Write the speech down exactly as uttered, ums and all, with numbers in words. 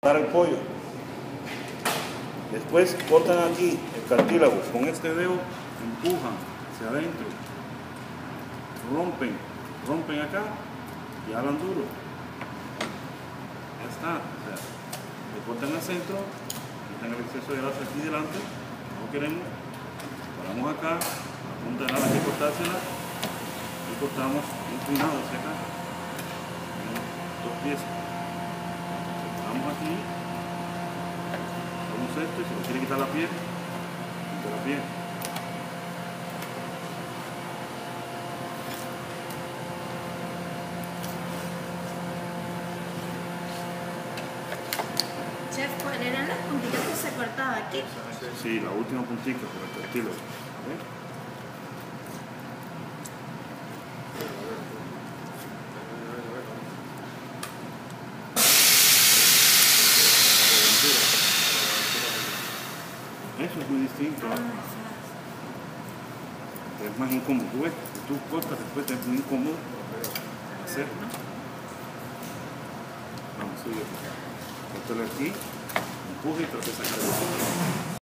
Dar el pollo. Después cortan aquí el cartílago. Con este dedo empujan hacia adentro. Rompen. Rompen acá y jalan duro. Ya está. O sea, le cortan al centro, quitan el exceso de grasa aquí delante. No queremos. Paramos acá. La punta de nada hay que cortársela. Y cortamos inclinado hacia acá. Dos piezas. Vamos aquí, hacemos esto y si no quiere quitar la piel, quita la piel. Chef, ¿cuáles eran las puntitas que se cortaba aquí? Sí, la última puntita por el cartílago. Eso es muy distinto. ¿Eh? Es más incómodo. Tú ves, si tú cortas después es muy incómodo hacerlo. Vamos, sigue. Córtale aquí, empuje y trate de sacar el